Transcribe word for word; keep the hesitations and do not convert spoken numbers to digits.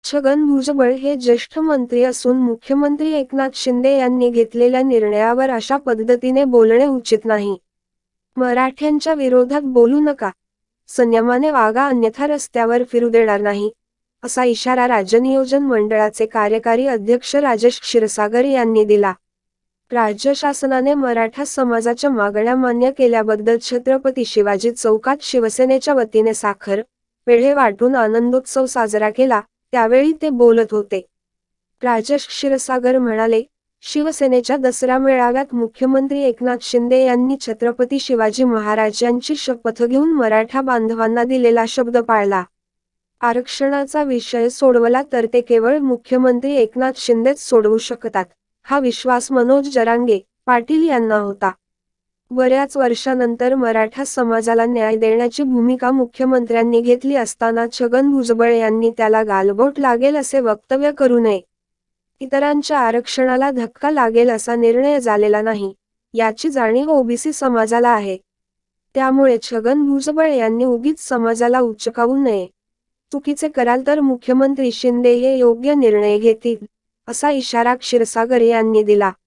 छगन भुजबळ हे ज्येष्ठ मंत्री असून मुख्यमंत्री एकनाथ शिंदे यांनी घेतलेल्या निर्णयावर अशा पद्धतीने बोलणे उचित नाही. मराठ्यांच्या विरोधात बोलू नका. संयमाने वागा अन्यथा रस्त्यावर फिरू देणार नाही, असा इशारा राज्य नियोजन मंडळाचे कार्यकारी अध्यक्ष राजेश क्षीरसागर यांनी दिला. राज्य शासनाने मराठा समाजाच्या मागण्या मान्य केल्याबद्दल छत्रपती शिवाजी चौकात शिवसेनेच्या वतीने साखर, पेढे वाटून आनंदोत्सव साजरा केला, त्यावेळी ते बोलत होते. राजेश क्षीरसागर म्हणाले, शिवसेनेच्या दसरा मेळाव्यात मुख्यमंत्री एकनाथ शिंदे यांनी छत्रपती शिवाजी महाराजांची शपथ घेऊन मराठा बांधवांना दिलेला शब्द पाळला. आरक्षणाचा विषय सोडवला तर ते केवळ मुख्यमंत्री एकनाथ शिंदेच सोडवू शकतात, हा विश्वास मनोज जरांगे पाटील यांना होता. बऱ्याच वर्षानंतर मराठा समाजाला न्याय देण्याची भूमिका मुख्यमंत्र्यांनी घेतली असताना छगन भुजबळ यांनी त्याला गालबोट लागेल असे वक्तव्य करू नये. इतरांच्या आरक्षणाला धक्का लागेल असा निर्णय झालेला नाही, याची जाणीव ओबीसी समाजाला आहे. त्यामुळे छगन भुजबळ यांनी उगीच समाजाला उचकावू नये. चुकीचे कराल तर मुख्यमंत्री शिंदे हे योग्य निर्णय घेतील, असा इशारा क्षीरसागर यांनी दिला.